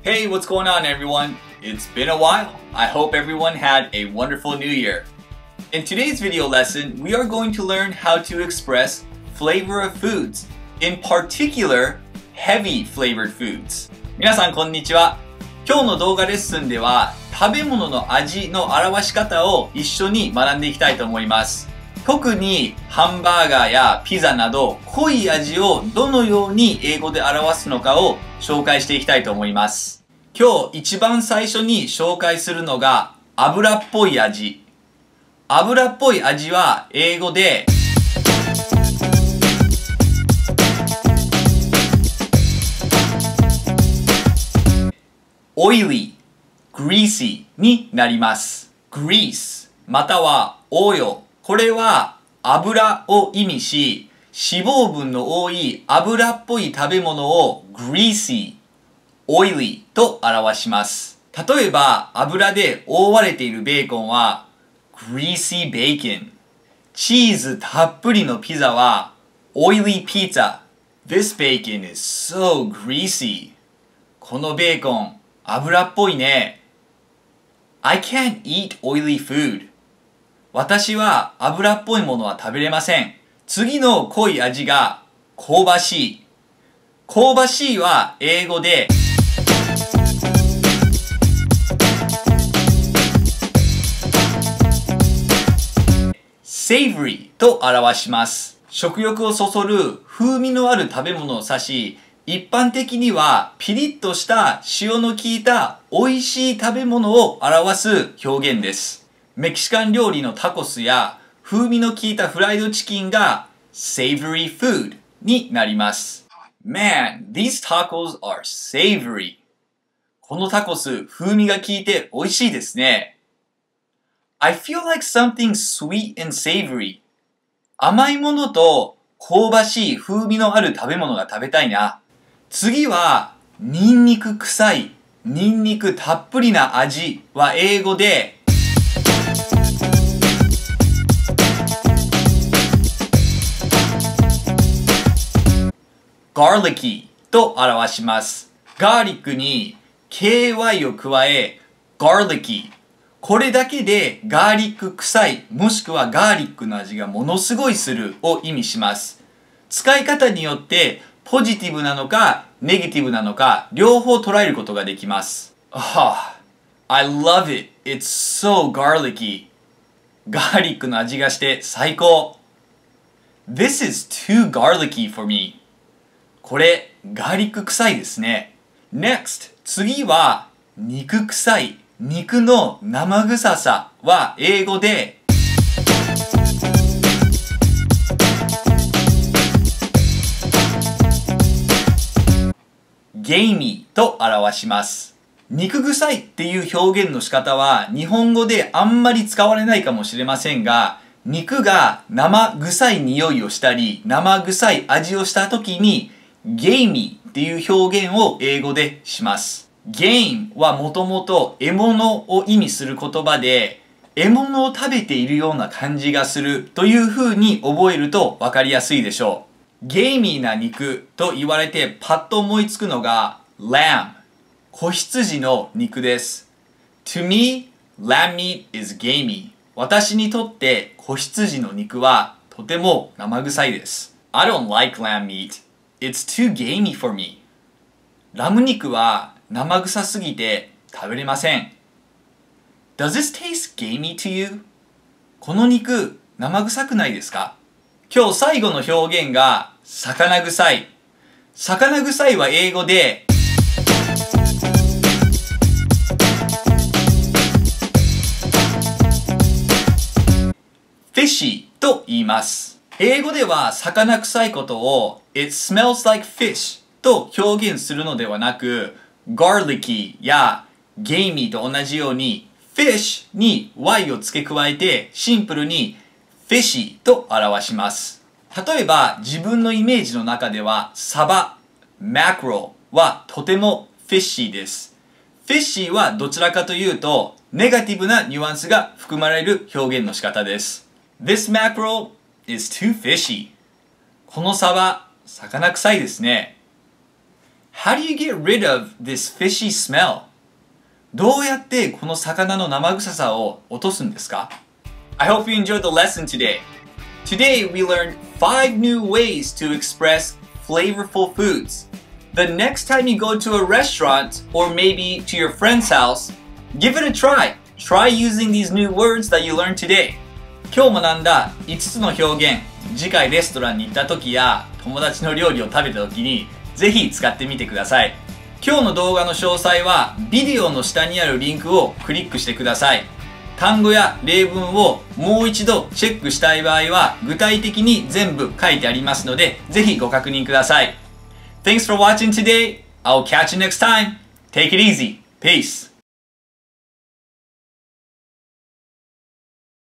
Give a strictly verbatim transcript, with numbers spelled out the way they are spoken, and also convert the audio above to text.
Hey, what's going on everyone? It's been a while. I hope everyone had a wonderful new year. In today's video lesson, we are going to learn how to express flavor of foods, in particular, heavy flavored foods. 皆さんこんにちは。今日の動画レッスンでは、食べ物の味の表し方を一緒に学んでいきたいと思います。特にハンバーガーやピザなど濃い味をどのように英語で表すのかを紹介していきたいと思います。今日一番最初に紹介するのが油っぽい味。油っぽい味は英語でoily, greasy になります。grease または oil。これは油を意味し、脂肪分の多い油っぽい食べ物を greasy, oily と表します。例えば油で覆われているベーコンは greasy bacon。チーズたっぷりのピザは oily pizza。This bacon is so greasy。このベーコン油っぽいね。I can't eat oily food。私は油っぽいものは食べれません。次の濃い味が香ばしい。香ばしいは英語でsavory と表します。食欲をそそる風味のある食べ物を指し、一般的にはピリッとした塩の効いた美味しい食べ物を表す表現です。メキシカン料理のタコスや風味の効いたフライドチキンが savory food になります。Man, these tacos are savory. このタコス風味が効いて美味しいですね。I feel like something sweet and savory. 甘いものと香ばしい風味のある食べ物が食べたいな。次はニンニク臭い、ニンニクたっぷりな味は英語でgarlicky と表します。ガーリックに ケーワイ を加え garlicky。これだけでガーリック臭いもしくはガーリックの味がものすごいするを意味します。使い方によってポジティブなのかネガティブなのか両方捉えることができます。ああ、I love it. It's so garlicky. ガーリックの味がして最高。This is too garlicky for me. これガーリック臭いですね。Next 次は肉臭い。肉の生臭さは英語でgamey と表します。肉臭いっていう表現の仕方は日本語であんまり使われないかもしれませんが、肉が生臭い匂いをしたり生臭い味をした時にgamey っていう表現を英語でします。game はもともと獲物を意味する言葉で、獲物を食べているような感じがするという風に覚えると分かりやすいでしょう。gamey な肉と言われてパッと思いつくのが lamb。子羊の肉です。To me, lamb meat is gamey。私にとって子羊の肉はとても生臭いです。I don't like lamb meat. It's too gamey for me. ラム肉は生臭すぎて食べれません。Does this taste gamey to you? この肉生臭くないですか？今日最後の表現が魚臭い。魚臭いは英語でfishy と言います。英語では魚臭いことを It smells like fish と表現するのではなく、garlicky や gamey と同じように fish に y を付け加えてシンプルに fishy と表します。例えば自分のイメージの中ではサバ mackerel はとても fishy です。fishy はどちらかというとネガティブなニュアンスが含まれる表現の仕方です。This mackerel is too fishy. このサバ、魚臭いですね。 How do you get rid of this fishy smell? どうやってこの魚の生臭さを落とすんですか？ I hope you enjoyed the lesson today. Today we learned five new ways to express flavorful foods. The next time you go to a restaurant or maybe to your friend's house, give it a try. Try using these new words that you learned today. 今日学んだいつつの表現、次回レストランに行った時や友達の料理を食べた時にぜひ使ってみてください。今日の動画の詳細はビデオの下にあるリンクをクリックしてください。単語や例文をもう一度チェックしたい場合は具体的に全部書いてありますのでぜひご確認ください。Thanks for watching today. I'll catch you next time. Take it easy. Peace.